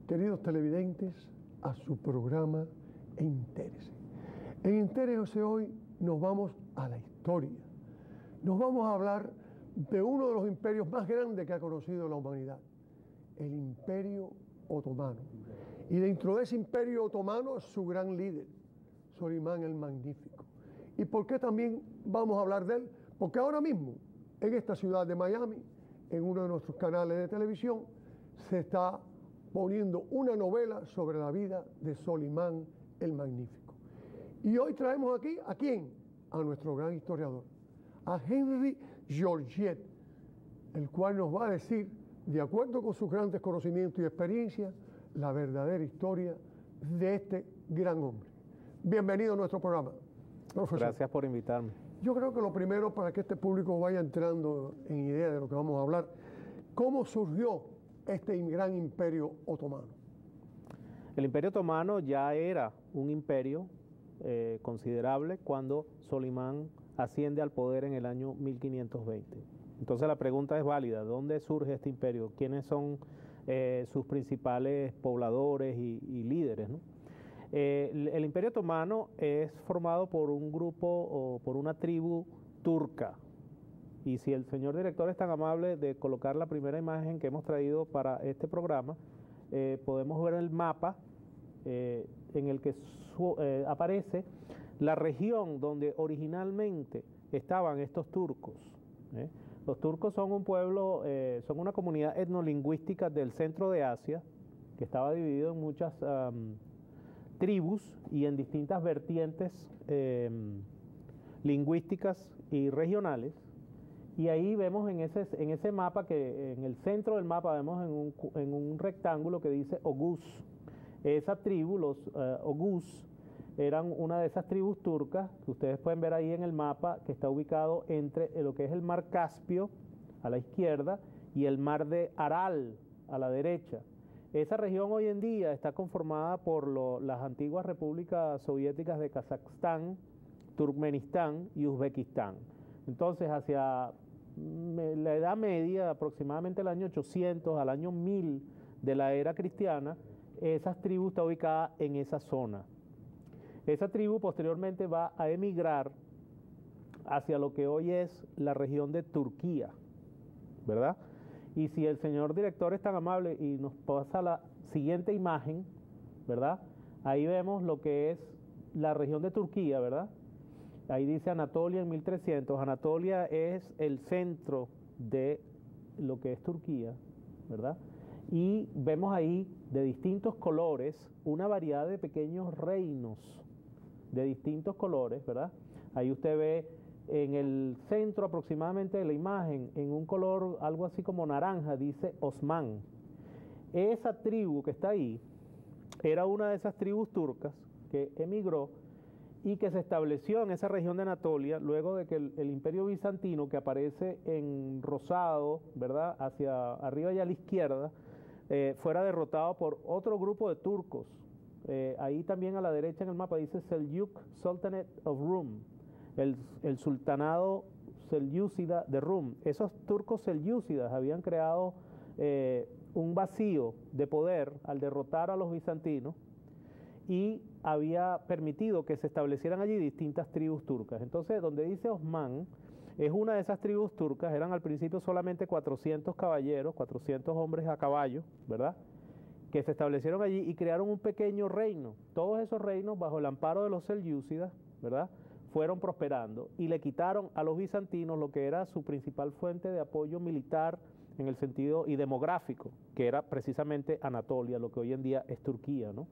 queridos televidentes, a su programa Entérese. En Entérese hoy nos vamos a la historia. Nos vamos a hablar de uno de los imperios más grandes que ha conocido la humanidad, el Imperio Otomano. Y dentro de ese Imperio Otomano, su gran líder, Solimán el Magnífico. ¿Y por qué también vamos a hablar de él? Porque ahora mismo, en esta ciudad de Miami, en uno de nuestros canales de televisión, se está poniendo una novela sobre la vida de Solimán el Magnífico. Y hoy traemos aquí, ¿a quién? A nuestro gran historiador, a Henry Georget, el cual nos va a decir, de acuerdo con sus grandes conocimientos y experiencias, la verdadera historia de este gran hombre. Bienvenido a nuestro programa, profesor. Gracias por invitarme. Yo creo que lo primero, para que este público vaya entrando en idea de lo que vamos a hablar, ¿cómo surgió este gran imperio otomano? El Imperio Otomano ya era un imperio considerable cuando Solimán asciende al poder en el año 1520. Entonces la pregunta es válida: ¿dónde surge este imperio? ¿Quiénes son sus principales pobladores y líderes, ¿no? El Imperio Otomano es formado por un grupo o por una tribu turca. Y si el señor director es tan amable de colocar la primera imagen que hemos traído para este programa, podemos ver el mapa en el que aparece la región donde originalmente estaban estos turcos. Los turcos son un pueblo, son una comunidad etnolingüística del centro de Asia, que estaba dividido en muchas tribus y en distintas vertientes lingüísticas y regionales. Y ahí vemos en ese mapa, que en el centro del mapa vemos en un rectángulo que dice Oghuz. Esa tribu, los Oghuz, eran una de esas tribus turcas que ustedes pueden ver ahí en el mapa, que está ubicado entre lo que es el mar Caspio a la izquierda y el mar de Aral a la derecha. Esa región hoy en día está conformada por las antiguas repúblicas soviéticas de Kazajstán, Turkmenistán y Uzbekistán. Entonces, hacia la Edad Media, aproximadamente el año 800 al año 1000 de la era cristiana, esas tribus están ubicadas en esa zona. Esa tribu posteriormente va a emigrar hacia lo que hoy es la región de Turquía, ¿verdad? Y si el señor director es tan amable y nos pasa la siguiente imagen, ¿verdad? Ahí vemos lo que es la región de Turquía, ¿verdad? Ahí dice Anatolia en 1300. Anatolia es el centro de lo que es Turquía, ¿verdad? Y vemos ahí de distintos colores una variedad de pequeños reinos de distintos colores, ¿verdad? Ahí usted ve en el centro aproximadamente de la imagen, en un color algo así como naranja, dice Osman. Esa tribu que está ahí era una de esas tribus turcas que emigró y que se estableció en esa región de Anatolia luego de que el Imperio Bizantino, que aparece en rosado, ¿verdad?, hacia arriba y a la izquierda, fuera derrotado por otro grupo de turcos. Ahí también a la derecha en el mapa dice Seljuk Sultanate of Rum, el sultanado selyúcida de Rum. Esos turcos selyúcidas habían creado un vacío de poder al derrotar a los bizantinos y había permitido que se establecieran allí distintas tribus turcas. Entonces, donde dice Osman, es una de esas tribus turcas. Eran al principio solamente 400 caballeros, 400 hombres a caballo, ¿verdad?, que se establecieron allí y crearon un pequeño reino. Todos esos reinos, bajo el amparo de los selyúcidas, ¿verdad?, fueron prosperando y le quitaron a los bizantinos lo que era su principal fuente de apoyo militar en el sentido y demográfico, que era precisamente Anatolia, lo que hoy en día es Turquía, ¿no?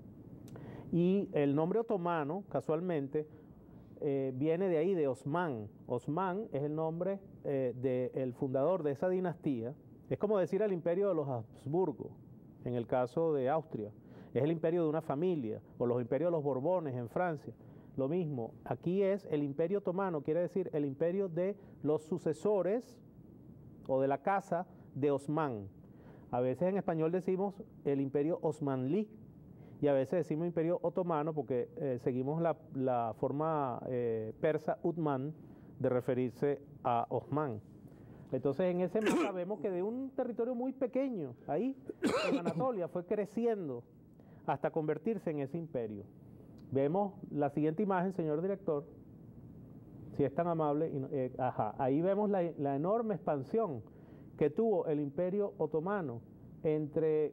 Y el nombre otomano, casualmente, viene de ahí, de Osman. Osman es el nombre del fundador de esa dinastía. Es como decir el imperio de los Habsburgo, en el caso de Austria. Es el imperio de una familia, o los imperios de los Borbones en Francia. Lo mismo, aquí es el Imperio Otomano, quiere decir el imperio de los sucesores o de la casa de Osman. A veces en español decimos el Imperio Osmanlí y a veces decimos Imperio Otomano porque seguimos la forma persa Utman de referirse a Osman. Entonces en ese mapa vemos que de un territorio muy pequeño, ahí en Anatolia, fue creciendo hasta convertirse en ese imperio. Vemos la siguiente imagen, señor director, si es tan amable. Ahí vemos la enorme expansión que tuvo el Imperio Otomano entre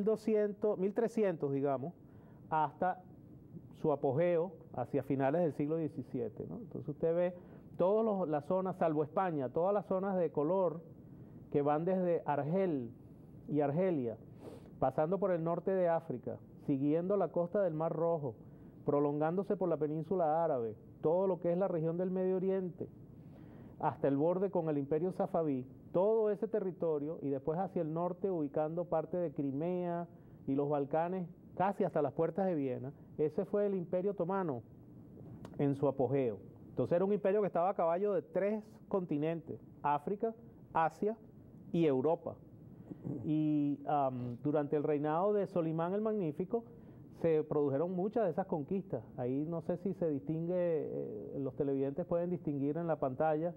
1300, digamos, hasta su apogeo hacia finales del siglo XVII, ¿no? Entonces usted ve todas las zonas, salvo España, todas las zonas de color que van desde Argel y Argelia, pasando por el norte de África, siguiendo la costa del Mar Rojo, prolongándose por la península árabe, todo lo que es la región del Medio Oriente, hasta el borde con el Imperio Safabí, todo ese territorio, y después hacia el norte ubicando parte de Crimea y los Balcanes, casi hasta las puertas de Viena. Ese fue el Imperio Otomano en su apogeo. Entonces era un imperio que estaba a caballo de 3 continentes: África, Asia y Europa. Y durante el reinado de Solimán el Magnífico se produjeron muchas de esas conquistas. Ahí no sé si se distingue, los televidentes pueden distinguir en la pantalla,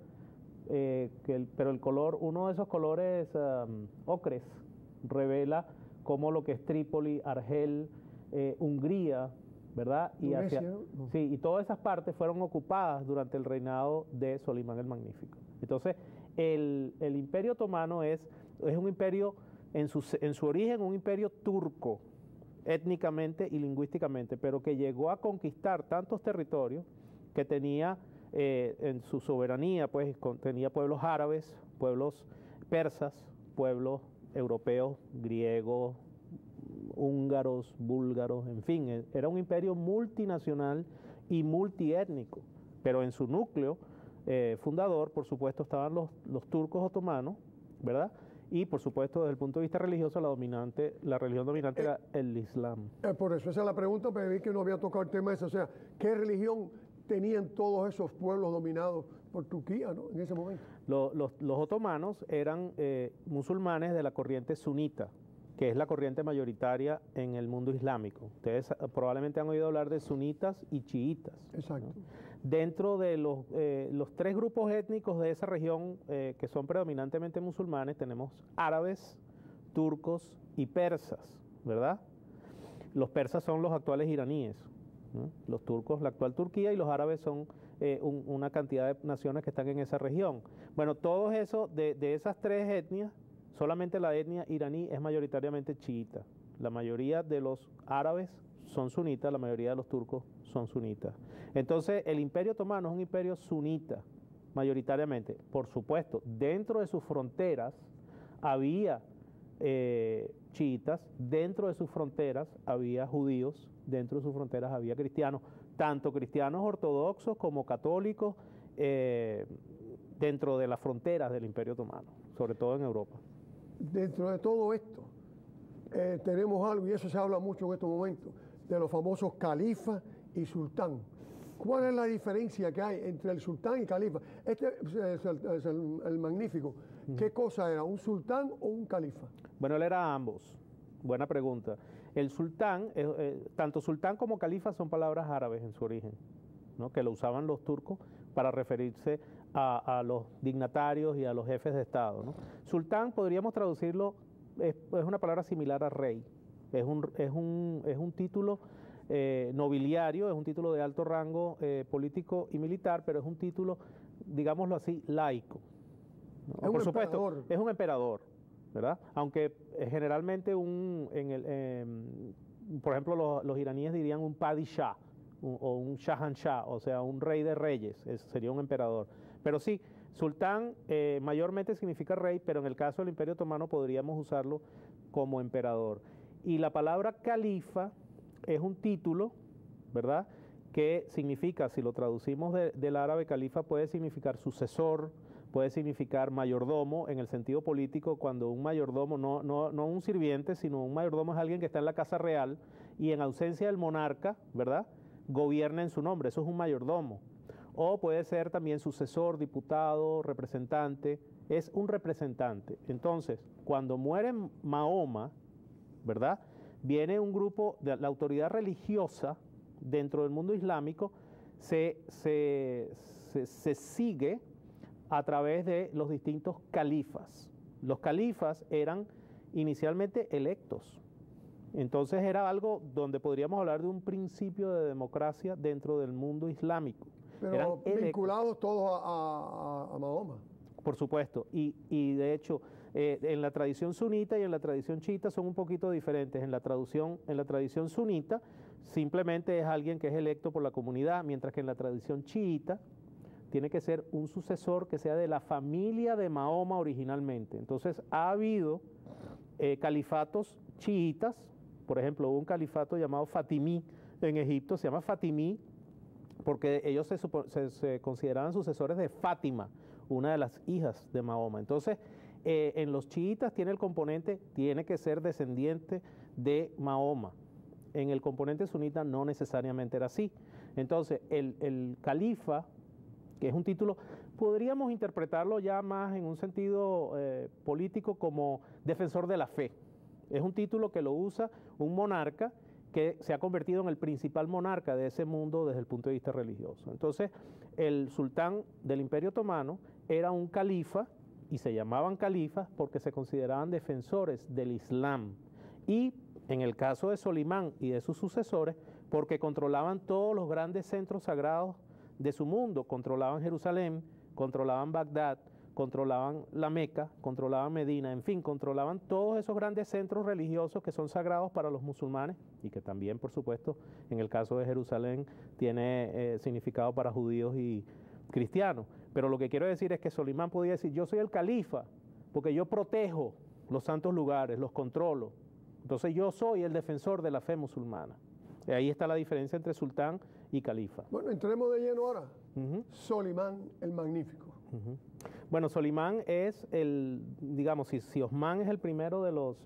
pero el color, uno de esos colores ocres, revela cómo lo que es Trípoli, Argel, Hungría, ¿verdad? Y, sí, y todas esas partes fueron ocupadas durante el reinado de Solimán el Magnífico. Entonces, el Imperio Otomano es un imperio, en su origen, un imperio turco, étnicamente y lingüísticamente, pero que llegó a conquistar tantos territorios que tenía en su soberanía, pues tenía pueblos árabes, pueblos persas, pueblos europeos, griegos, húngaros, búlgaros, en fin, era un imperio multinacional y multiétnico, pero en su núcleo fundador, por supuesto, estaban los turcos otomanos, ¿verdad? Y por supuesto, desde el punto de vista religioso, la religión dominante era el Islam. Por eso esa es la pregunta, pero vi que no había tocado el tema ese. O sea, ¿qué religión tenían todos esos pueblos dominados por Turquía, ¿no?, en ese momento? Los otomanos eran musulmanes de la corriente sunita, que es la corriente mayoritaria en el mundo islámico. Ustedes probablemente han oído hablar de sunitas y chiitas. Exacto. ¿No? Dentro de los 3 grupos étnicos de esa región que son predominantemente musulmanes, tenemos árabes, turcos y persas, ¿verdad? Los persas son los actuales iraníes, ¿no? Los turcos, la actual Turquía, y los árabes son una cantidad de naciones que están en esa región. Bueno, todo eso, de esas 3 etnias, solamente la etnia iraní es mayoritariamente chiita. La mayoría de los árabes son sunitas, la mayoría de los turcos son sunitas. Entonces, el Imperio Otomano es un imperio sunita, mayoritariamente. Por supuesto, dentro de sus fronteras había chiitas, dentro de sus fronteras había judíos, dentro de sus fronteras había cristianos, tanto cristianos ortodoxos como católicos, dentro de las fronteras del Imperio Otomano, sobre todo en Europa. Dentro de todo esto, tenemos algo, y eso se habla mucho en estos momentos, de los famosos califas y sultán. ¿Cuál es la diferencia que hay entre el sultán y califa? Este es el Magnífico. ¿Qué cosa era, un sultán o un califa? Bueno, él era ambos. Buena pregunta. El sultán, tanto sultán como califa son palabras árabes en su origen, ¿no?, que lo usaban los turcos para referirse a los dignatarios y a los jefes de Estado, ¿no? Sultán podríamos traducirlo, es una palabra similar a rey, es un título nobiliario, es un título de alto rango político y militar, pero es un título, digámoslo así, laico, ¿no? Por supuesto, es un emperador, ¿verdad? Aunque generalmente por ejemplo, los iraníes dirían un padishah o un shahanshah, o sea, un rey de reyes, sería un emperador. Pero sí, sultán mayormente significa rey, pero en el caso del Imperio Otomano podríamos usarlo como emperador. Y la palabra califa es un título, ¿verdad?, que significa, si lo traducimos del árabe, califa puede significar sucesor, puede significar mayordomo en el sentido político, cuando un mayordomo, no un sirviente, sino un mayordomo es alguien que está en la casa real y en ausencia del monarca, ¿verdad?, gobierna en su nombre, eso es un mayordomo. O puede ser también sucesor, diputado, representante, es un representante. Entonces, cuando muere Mahoma, ¿verdad?, viene un grupo, de la autoridad religiosa dentro del mundo islámico, se sigue a través de los distintos califas. Los califas eran inicialmente electos. Entonces era algo donde podríamos hablar de un principio de democracia dentro del mundo islámico. Pero vinculados todos a Mahoma. Por supuesto, y de hecho en la tradición sunita y en la tradición chiita son un poquito diferentes. En la tradición sunita simplemente es alguien que es electo por la comunidad, mientras que en la tradición chiita tiene que ser un sucesor que sea de la familia de Mahoma originalmente. Entonces ha habido califatos chiitas, por ejemplo, hubo un califato llamado Fatimí en Egipto, se llama Fatimí porque ellos se consideraban sucesores de Fátima, una de las hijas de Mahoma. Entonces, en los chiitas tiene el componente, tiene que ser descendiente de Mahoma. En el componente sunita no necesariamente era así. Entonces, el califa, que es un título, podríamos interpretarlo ya más en un sentido político como defensor de la fe. Es un título que lo usa un monarca que se ha convertido en el principal monarca de ese mundo desde el punto de vista religioso. Entonces, el sultán del Imperio Otomano era un califa, y se llamaban califas porque se consideraban defensores del Islam. Y en el caso de Solimán y de sus sucesores, porque controlaban todos los grandes centros sagrados de su mundo, controlaban Jerusalén, controlaban Bagdad, controlaban la Meca, controlaban Medina, en fin, controlaban todos esos grandes centros religiosos que son sagrados para los musulmanes y que también, por supuesto, en el caso de Jerusalén, tiene significado para judíos y cristianos. Pero lo que quiero decir es que Solimán podía decir, yo soy el califa, porque yo protejo los santos lugares, los controlo. Entonces yo soy el defensor de la fe musulmana. Y ahí está la diferencia entre sultán y califa. Bueno, entremos de lleno ahora. Solimán el Magnífico. Bueno, Solimán es digamos, si Osmán es el primero de los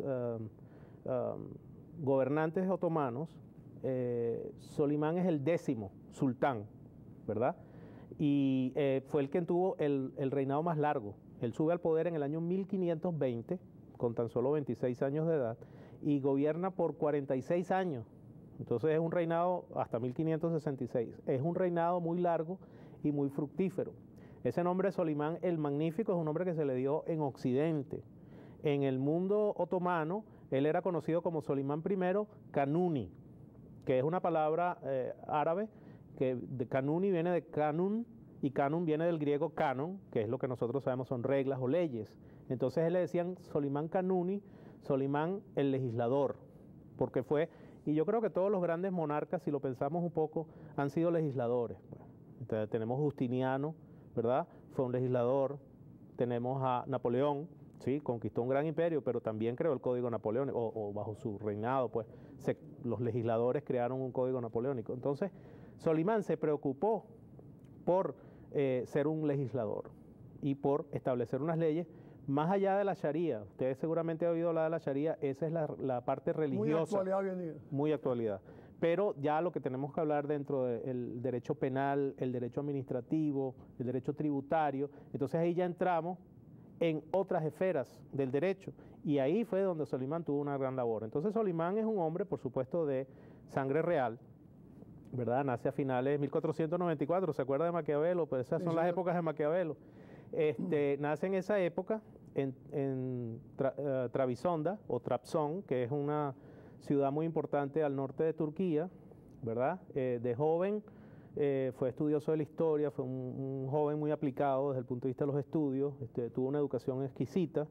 gobernantes otomanos, Solimán es el 10º sultán, ¿verdad? Y fue el que tuvo el reinado más largo. Él sube al poder en el año 1520, con tan solo 26 años de edad, y gobierna por 46 años. Entonces es un reinado hasta 1566. Es un reinado muy largo y muy fructífero. Ese nombre Solimán el Magnífico es un nombre que se le dio en Occidente. En el mundo otomano, él era conocido como Solimán I Kanuni, que es una palabra árabe, que de Kanuni viene de Kanun, y Kanun viene del griego canon, que es lo que nosotros sabemos son reglas o leyes. Entonces él le decían Solimán Kanuni, Solimán el legislador, porque fue, y yo creo que todos los grandes monarcas, si lo pensamos un poco, han sido legisladores. Entonces, tenemos Justiniano, ¿verdad? Fue un legislador. Tenemos a Napoleón, sí, conquistó un gran imperio, pero también creó el Código Napoleónico, o bajo su reinado, pues, los legisladores crearon un Código Napoleónico. Entonces, Solimán se preocupó por ser un legislador y por establecer unas leyes más allá de la Sharia. Ustedes seguramente han oído hablar de la Sharia, esa es la parte religiosa. Muy actualidad hoy en día. Muy actualidad. Pero ya lo que tenemos que hablar dentro del derecho penal, el derecho administrativo, el derecho tributario, entonces ahí ya entramos en otras esferas del derecho, y ahí fue donde Solimán tuvo una gran labor. Entonces Solimán es un hombre, por supuesto, de sangre real, ¿verdad? Nace a finales de 1494, ¿se acuerda de Maquiavelo? Pues esas son las épocas de Maquiavelo. Nace en esa época en Trabzonda, o Trabzon, que es una ciudad muy importante al norte de Turquía, ¿verdad? De joven fue estudioso de la historia, fue un joven muy aplicado desde el punto de vista de los estudios, tuvo una educación exquisita.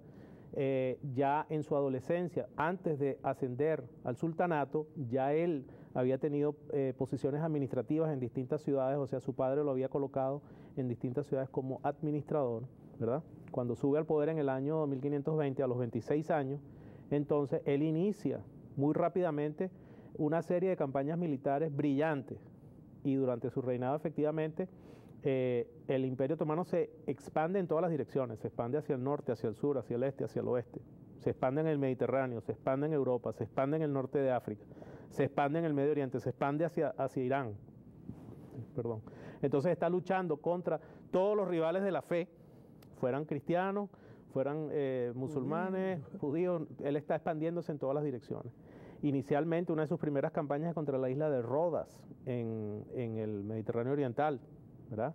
Ya en su adolescencia, antes de ascender al sultanato, ya él había tenido posiciones administrativas en distintas ciudades, o sea, su padre lo había colocado en distintas ciudades como administrador, ¿verdad? Cuando sube al poder en el año 1520, a los 26 años, entonces él inicia muy rápidamente una serie de campañas militares brillantes, y durante su reinado efectivamente el Imperio Otomano se expande en todas las direcciones, se expande hacia el norte, hacia el sur, hacia el este, hacia el oeste, se expande en el Mediterráneo, se expande en Europa, se expande en el norte de África, se expande en el Medio Oriente, se expande hacia Irán, perdón. Entonces está luchando contra todos los rivales de la fe, fueran cristianos, fueran musulmanes, judíos, él está expandiéndose en todas las direcciones. Inicialmente, una de sus primeras campañas es contra la isla de Rodas, en el Mediterráneo Oriental, ¿verdad?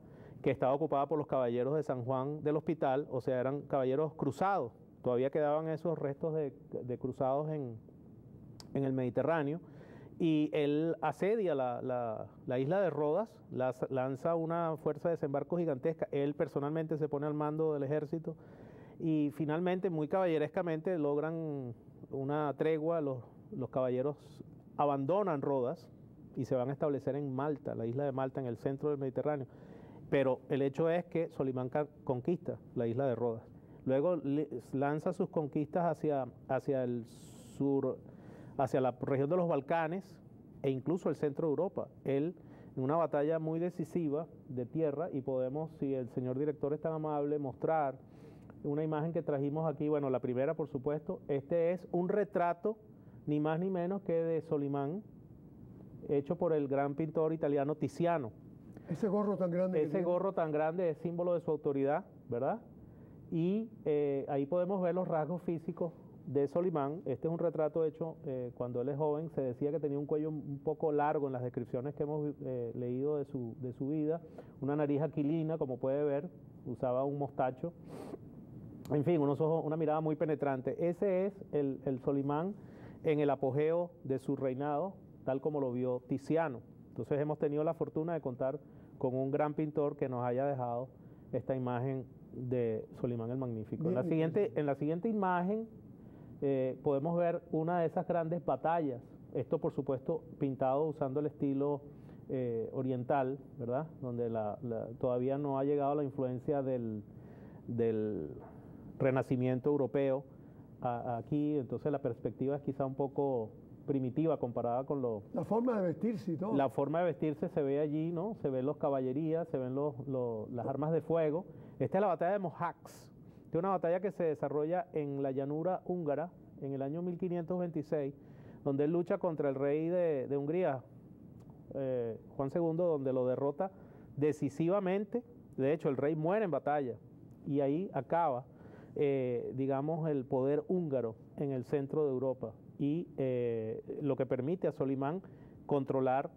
que estaba ocupada por los caballeros de San Juan del Hospital, o sea, eran caballeros cruzados. Todavía quedaban esos restos de cruzados en el Mediterráneo. Y él asedia la isla de Rodas, lanza una fuerza de desembarco gigantesca. Él personalmente se pone al mando del ejército y finalmente, muy caballerescamente, logran una tregua. Los caballeros abandonan Rodas y se van a establecer en Malta, la isla de Malta, en el centro del Mediterráneo. Pero el hecho es que Solimán conquista la isla de Rodas. Luego lanza sus conquistas hacia el sur, hacia la región de los Balcanes e incluso el centro de Europa. Él, en una batalla muy decisiva de tierra, y podemos, si el señor director es tan amable, mostrar una imagen que trajimos aquí. Bueno, la primera, por supuesto, este es un retrato, ni más ni menos que de Solimán, hecho por el gran pintor italiano Tiziano. Ese gorro tan grande. Ese gorro tan grande es símbolo de su autoridad, ¿verdad? Y ahí podemos ver los rasgos físicos de Solimán. Este es un retrato hecho cuando él es joven. Se decía que tenía un cuello un poco largo en las descripciones que hemos leído de su vida, una nariz aquilina, como puede ver, usaba un mostacho, en fin, unos ojos, una mirada muy penetrante. Ese es el Solimán en el apogeo de su reinado, tal como lo vio Tiziano. Entonces hemos tenido la fortuna de contar con un gran pintor que nos haya dejado esta imagen de Solimán el Magnífico. En la siguiente imagen podemos ver una de esas grandes batallas. Esto, por supuesto, pintado usando el estilo oriental, ¿verdad? Donde todavía no ha llegado la influencia del Renacimiento europeo aquí. Entonces la perspectiva es quizá un poco primitiva comparada con la forma de vestirse y todo. La forma de vestirse se ve allí, ¿no? Se ven los caballerías, se ven las armas de fuego. Esta es la batalla de Mohacs, que es una batalla que se desarrolla en la llanura húngara en el año 1526, donde él lucha contra el rey de Hungría, Juan II, donde lo derrota decisivamente. De hecho, el rey muere en batalla y ahí acaba, digamos, el poder húngaro en el centro de Europa, y lo que permite a Solimán controlar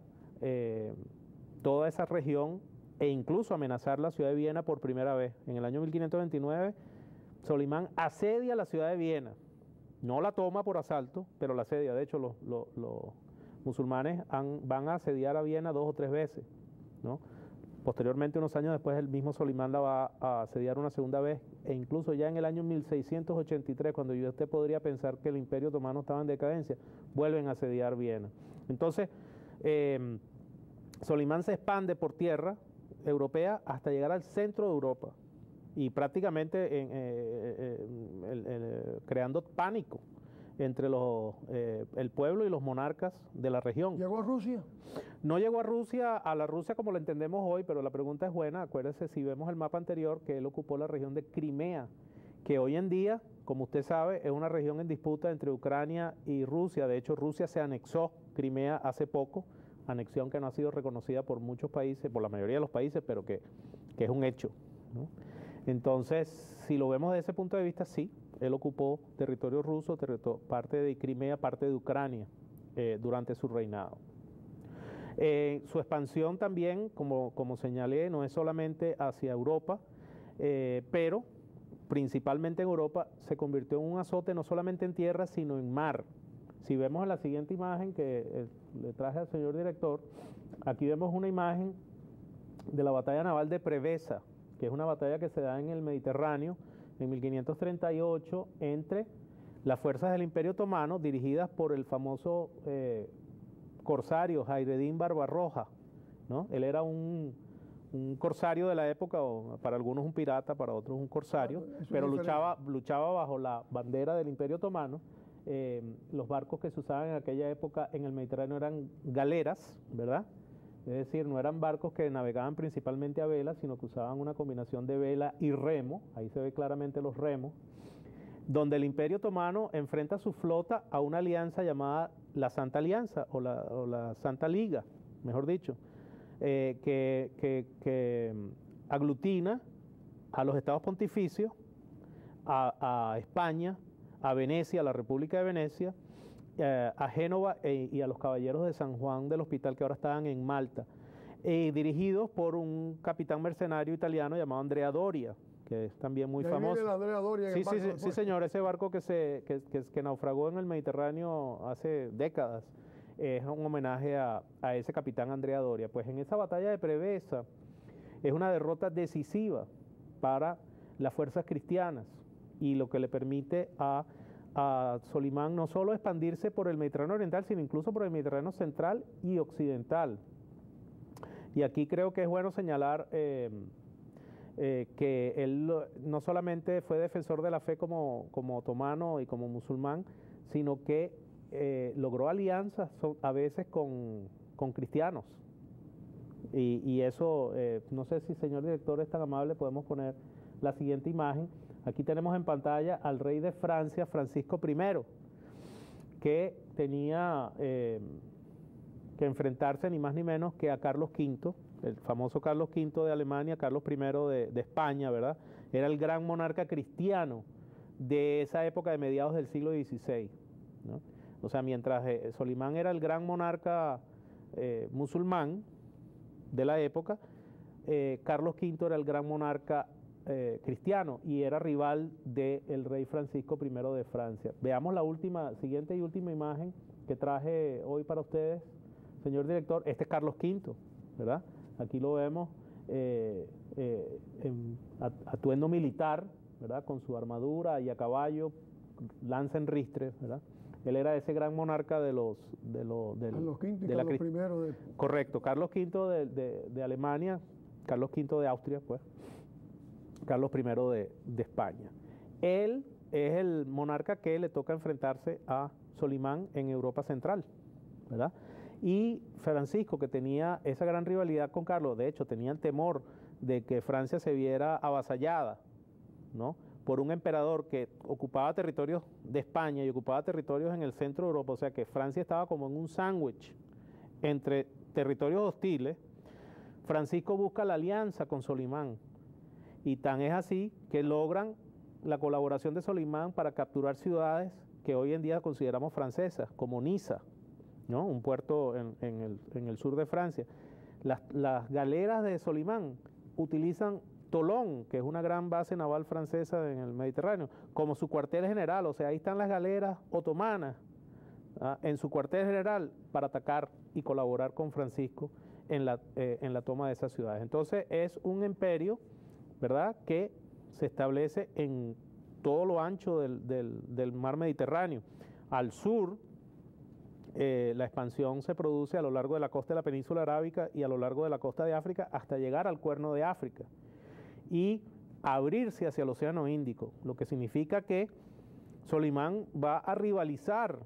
toda esa región e incluso amenazar la ciudad de Viena por primera vez. En el año 1529, Solimán asedia la ciudad de Viena. No la toma por asalto, pero la asedia. De hecho, los musulmanes van a asediar a Viena 2 o 3 veces, ¿no? Posteriormente, unos años después, el mismo Solimán la va a asediar una segunda vez, e incluso ya en el año 1683, cuando usted podría pensar que el Imperio Otomano estaba en decadencia, vuelven a asediar Viena. Entonces, Solimán se expande por tierra europea hasta llegar al centro de Europa, y prácticamente creando pánico entre el pueblo y los monarcas de la región. ¿Llegó a Rusia? No llegó a la Rusia como lo entendemos hoy, pero la pregunta es buena. Acuérdese, si vemos el mapa anterior, que él ocupó la región de Crimea, que hoy en día, como usted sabe, es una región en disputa entre Ucrania y Rusia. De hecho, Rusia se anexó Crimea hace poco, anexión que no ha sido reconocida por muchos países, por la mayoría de los países, pero que es un hecho, ¿no? Entonces, si lo vemos desde ese punto de vista, sí, él ocupó territorio ruso, parte de Crimea, parte de Ucrania, durante su reinado. Su expansión también, como señalé, no es solamente hacia Europa, pero principalmente en Europa se convirtió en un azote no solamente en tierra, sino en mar. Si vemos en la siguiente imagen que le traje al señor director, aquí vemos una imagen de la batalla naval de Preveza, que es una batalla que se da en el Mediterráneo en 1538 entre las fuerzas del Imperio Otomano, dirigidas por el famoso corsario Hayreddin Barbarroja, ¿no? Él era un corsario de la época, o para algunos un pirata, para otros un corsario, pero luchaba bajo la bandera del Imperio Otomano. Los barcos que se usaban en aquella época en el Mediterráneo eran galeras, ¿verdad? Es decir, no eran barcos que navegaban principalmente a vela, sino que usaban una combinación de vela y remo. Ahí se ve claramente los remos, donde el Imperio Otomano enfrenta su flota a una alianza llamada la Santa Alianza, o la Santa Liga, mejor dicho, que aglutina a los estados pontificios, a España, a Venecia, a la República de Venecia, a Génova y a los caballeros de San Juan del Hospital, que ahora estaban en Malta. dirigidos por un capitán mercenario italiano llamado Andrea Doria, que es también muy famoso. Andrea Doria sí, sí, señor, ese barco que naufragó en el Mediterráneo hace décadas es un homenaje a ese capitán Andrea Doria. Pues en esa batalla de Preveza es una derrota decisiva para las fuerzas cristianas y lo que le permite a Solimán no solo expandirse por el Mediterráneo oriental, sino incluso por el Mediterráneo central y occidental. Y aquí creo que es bueno señalar que él no solamente fue defensor de la fe como otomano y como musulmán, sino que logró alianzas a veces con cristianos. Y eso, no sé si señor director es tan amable, podemos poner la siguiente imagen. Aquí tenemos en pantalla al rey de Francia, Francisco I, que tenía que enfrentarse ni más ni menos que a Carlos V, el famoso Carlos V de Alemania, Carlos I de España, ¿verdad? Era el gran monarca cristiano de esa época de mediados del siglo XVI, ¿no? O sea, mientras Solimán era el gran monarca musulmán de la época, Carlos V era el gran monarca cristiano y era rival del rey Francisco I de Francia. Veamos la siguiente y última imagen que traje hoy para ustedes, señor director. Este es Carlos V, ¿verdad? Aquí lo vemos en atuendo militar, ¿verdad? Con su armadura y a caballo, lanza en ristre, ¿verdad? Él era ese gran monarca Carlos V y Carlos I. Correcto, Carlos V de Alemania, Carlos V de Austria, pues, Carlos I de España. Él es el monarca que le toca enfrentarse a Solimán en Europa Central, ¿verdad? Y Francisco, que tenía esa gran rivalidad con Carlos, de hecho tenían temor de que Francia se viera avasallada, ¿no?, por un emperador que ocupaba territorios de España y ocupaba territorios en el centro de Europa, o sea que Francia estaba como en un sándwich entre territorios hostiles. Francisco busca la alianza con Solimán y tan es así que logran la colaboración de Solimán para capturar ciudades que hoy en día consideramos francesas, como Niza, ¿no?, un puerto en el sur de Francia. Las galeras de Solimán utilizan Tolón, que es una gran base naval francesa en el Mediterráneo, como su cuartel general. O sea, ahí están las galeras otomanas en su cuartel general para atacar y colaborar con Francisco en la toma de esas ciudades. Entonces es un imperio, ¿verdad?, que se establece en todo lo ancho del mar Mediterráneo. Al sur, la expansión se produce a lo largo de la costa de la península arábica y a lo largo de la costa de África hasta llegar al Cuerno de África y abrirse hacia el Océano Índico, lo que significa que Solimán va a rivalizar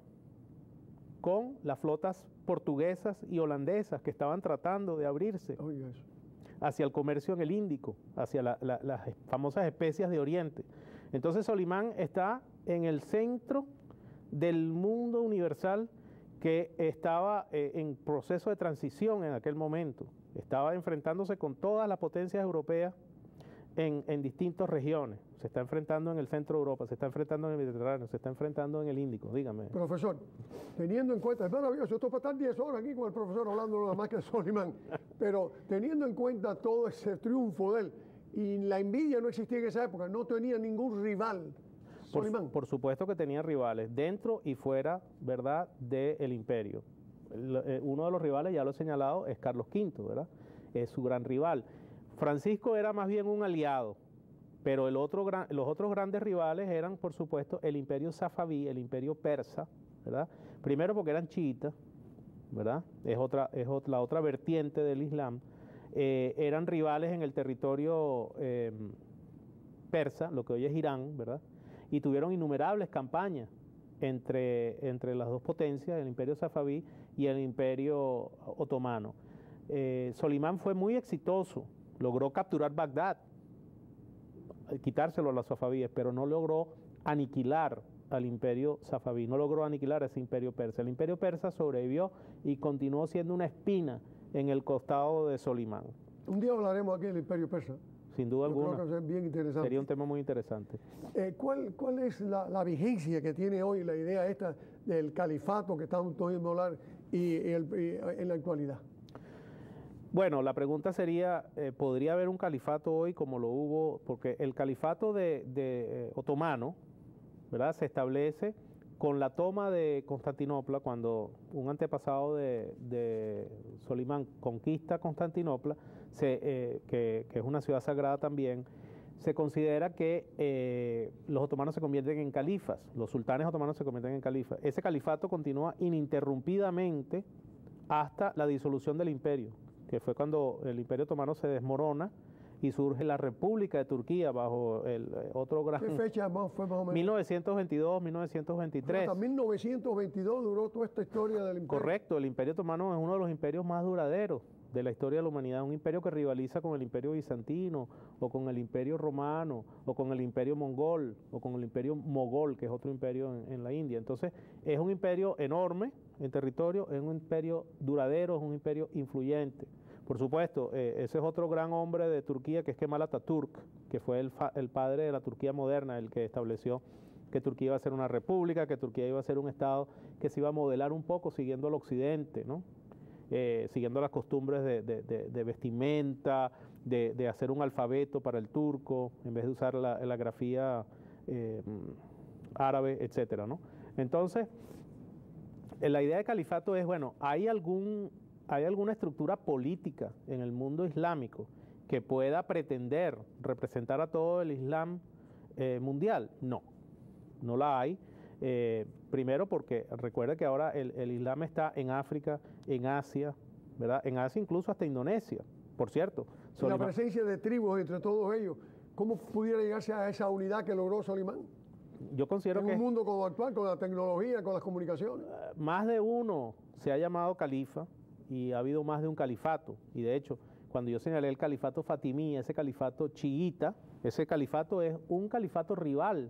con las flotas portuguesas y holandesas que estaban tratando de abrirse hacia el comercio en el Índico, hacia las famosas especias de Oriente. Entonces Solimán está en el centro del mundo universal que estaba en proceso de transición en aquel momento. Estaba enfrentándose con todas las potencias europeas en distintas regiones. Se está enfrentando en el centro de Europa, se está enfrentando en el Mediterráneo, se está enfrentando en el Índico. Dígame. Profesor, teniendo en cuenta, es maravilloso, esto para estar 10 horas aquí con el profesor hablando nada más que de Solimán, pero teniendo en cuenta todo ese triunfo de él, y la envidia no existía en esa época, no tenía ningún rival, Solimán. Por supuesto que tenía rivales, dentro y fuera, ¿verdad?, del imperio. Uno de los rivales, ya lo he señalado, es Carlos V, ¿verdad? Es su gran rival. Francisco era más bien un aliado, pero los otros grandes rivales eran, por supuesto, el imperio safaví, el imperio persa, ¿verdad? Primero porque eran chiitas, ¿verdad? Es la otra vertiente del Islam. Eran rivales en el territorio persa, lo que hoy es Irán, ¿verdad? Y tuvieron innumerables campañas entre las dos potencias, el imperio safaví y el imperio otomano. Solimán fue muy exitoso. Logró capturar Bagdad, quitárselo a los safabíes, pero no logró aniquilar al imperio safaví, no logró aniquilar a ese imperio persa. El imperio persa sobrevivió y continuó siendo una espina en el costado de Solimán. Un día hablaremos aquí del imperio persa. Sin duda alguna. Creo que es bien interesante. Sería un tema muy interesante. ¿Cuál es la vigencia que tiene hoy la idea esta del califato que estamos oyendo hablar y en la actualidad? Bueno, la pregunta sería, ¿podría haber un califato hoy como lo hubo? Porque el califato de otomano, ¿verdad?, se establece con la toma de Constantinopla, cuando un antepasado de Solimán conquista Constantinopla, que es una ciudad sagrada también. Se considera que los otomanos se convierten en califas, los sultanes otomanos se convierten en califas. Ese califato continúa ininterrumpidamente hasta la disolución del imperio, que fue cuando el imperio otomano se desmorona y surge la República de Turquía bajo el otro gran... ¿Qué fecha fue más o menos? 1922, 1923. Hasta 1922 duró toda esta historia del imperio. Correcto, el imperio otomano es uno de los imperios más duraderos de la historia de la humanidad, un imperio que rivaliza con el imperio bizantino, o con el imperio romano, o con el imperio mongol, o con el imperio mogol, que es otro imperio en la India. Entonces, es un imperio enorme en territorio, es un imperio duradero, es un imperio influyente. Por supuesto, ese es otro gran hombre de Turquía, que es Kemal Atatürk, que fue el padre de la Turquía moderna, el que estableció que Turquía iba a ser una república, que Turquía iba a ser un estado que se iba a modelar un poco siguiendo al occidente, ¿no? Siguiendo las costumbres de vestimenta, de hacer un alfabeto para el turco, en vez de usar la grafía árabe, etcétera, ¿no? Entonces, la idea de califato es, bueno, ¿hay alguna estructura política en el mundo islámico que pueda pretender representar a todo el Islam mundial? No, no la hay. Primero porque recuerda que ahora el Islam está en África, en Asia, ¿verdad? En Asia incluso hasta Indonesia, por cierto. La presencia de tribus entre todos ellos, ¿cómo pudiera llegarse a esa unidad que logró Solimán? Yo considero que... En un mundo como actual, con la tecnología, con las comunicaciones. Más de uno se ha llamado califa y ha habido más de un califato. Y de hecho, cuando yo señalé el califato fatimí, ese califato chiita, ese califato es un califato rival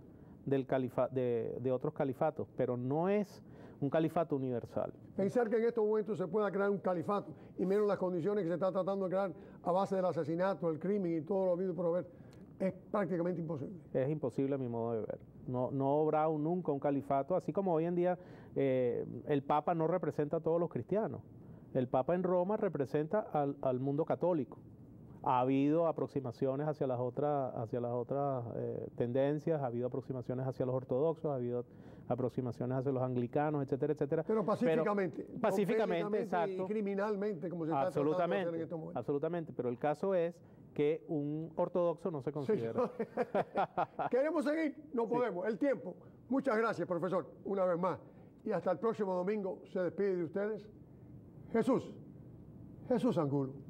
de otros califatos, pero no es un califato universal. Pensar que en estos momentos se pueda crear un califato, y menos las condiciones que se está tratando de crear a base del asesinato, el crimen y todo lo habido por haber, es prácticamente imposible. Es imposible a mi modo de ver. No habrá nunca un califato, así como hoy en día el Papa no representa a todos los cristianos. El Papa en Roma representa al mundo católico. Ha habido aproximaciones hacia las otras tendencias, ha habido aproximaciones hacia los ortodoxos, ha habido aproximaciones hacia los anglicanos, etcétera, etcétera. Pero pacíficamente. Pacíficamente, exacto. Y criminalmente, como se está tratando de hacer en estos momentos. Absolutamente, pero el caso es que un ortodoxo no se considera. ¿Queremos seguir? No podemos. El tiempo. Muchas gracias, profesor, una vez más. Y hasta el próximo domingo se despide de ustedes Jesús Angulo.